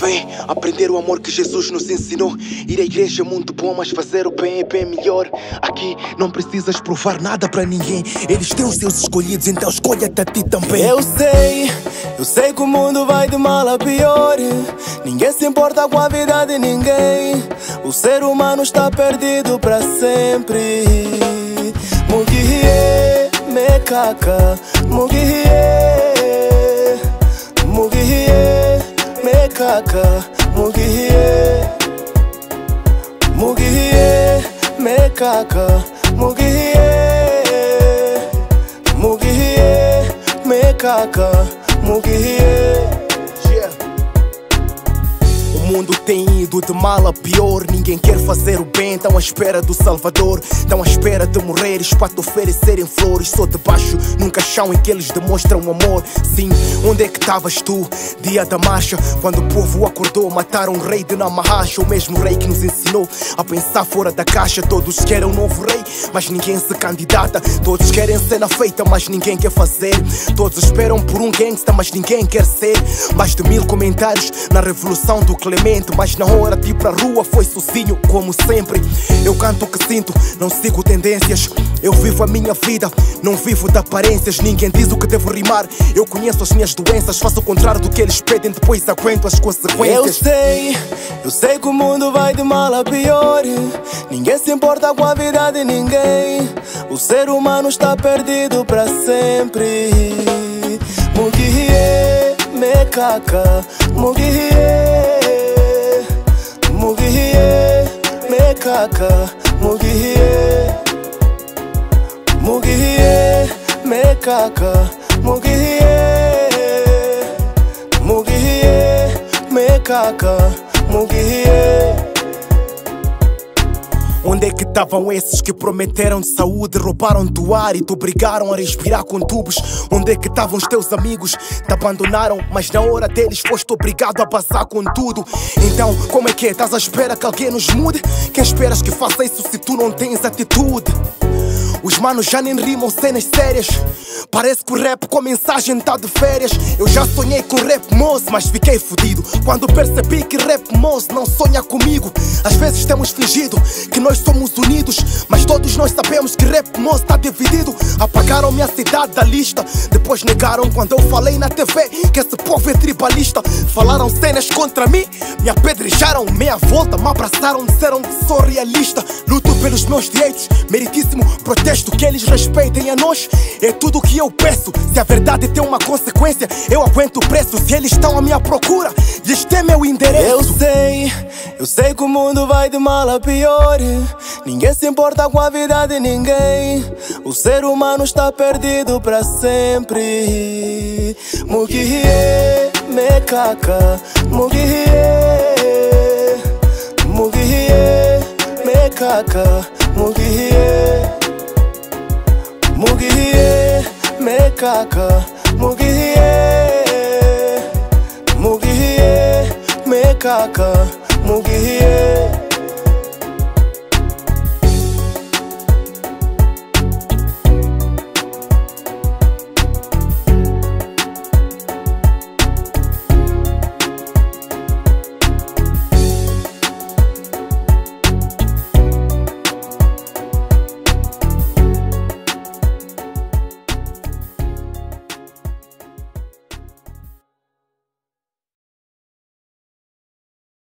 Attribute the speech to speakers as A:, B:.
A: Vem aprender o amor que Jesus nos ensinou. Ir à igreja é muito bom, mas fazer o bem é bem melhor. Aqui não precisas provar nada pra ninguém. Eles têm os seus escolhidos, então escolha-te a ti também.
B: Eu sei que o mundo vai de mal a pior. Ninguém se importa com a vida de ninguém. O ser humano está perdido pra sempre. Mugirie, mekaka, mugirie, mugirie, mekaka, mugirie, mugirie, mekaka, mugirie, mugirie, mekaka, mugirie.
A: O mundo tem ido de mal a pior. Ninguém quer fazer o bem, estão à espera do Salvador. Estão à espera de morreres para te oferecerem flores. Só debaixo num caixão em que eles demonstram amor. Sim, onde é que estavas tu, dia da marcha? Quando o povo acordou, mataram o rei de Namahacha. O mesmo rei que nos ensinou a pensar fora da caixa. Todos querem um novo rei, mas ninguém se candidata. Todos querem cena feita, mas ninguém quer fazer. Todos esperam por um gangsta, mas ninguém quer ser. Mais de 1000 comentários na revolução do Clemente, mas na hora de ir pra rua foi sozinho, como sempre. Eu canto o que sinto, não sigo tendências. Eu vivo a minha vida, não vivo de aparências. Ninguém diz o que devo rimar, eu conheço as minhas doenças. Faço o contrário do que eles pedem, depois aguento as consequências.
B: Eu sei que o mundo vai de mal a pior. Ninguém se importa com a vida de ninguém. O ser humano está perdido pra sempre. Mugirie, mekaka, mugirie, mugirie, mekaka, mugirie, mugirie, mekaka, mugirie, mugirie, mekaka, mugirie.
A: Onde é que estavam esses que prometeram de saúde, roubaram do ar e te obrigaram a respirar com tubos? Onde é que estavam os teus amigos? Te abandonaram, mas na hora deles foste obrigado a passar com tudo. Então, como é que é? Estás à espera que alguém nos mude? Quem esperas que faça isso se tu não tens atitude? Os manos já nem rimam cenas sérias. Parece que o rap com mensagem tá de férias. Eu já sonhei com rap moço, mas fiquei fudido quando percebi que rap moço não sonha comigo. Às vezes temos fingido que nós somos unidos, mas todos nós sabemos que rap moço tá dividido. Apagaram minha cidade da lista, depois negaram quando eu falei na TV que esse povo é tribalista. Falaram cenas contra mim, me apedrejaram, meia volta me abraçaram, disseram que sou realista. Luto pelos meus direitos, meritíssimo protesto que eles respeitem a nós. É tudo o que eu peço. Se a verdade tem uma consequência, eu aguento o preço. Se eles estão à minha procura, este é meu endereço.
B: Eu sei que o mundo vai de mal a pior. Ninguém se importa com a vida de ninguém. O ser humano está perdido pra sempre. Mugirie, mekaka, mugirie, mugirie, mekaka, mugirie, mugirie, mekaka, mugirie, mugirie, mekaka, mugirie.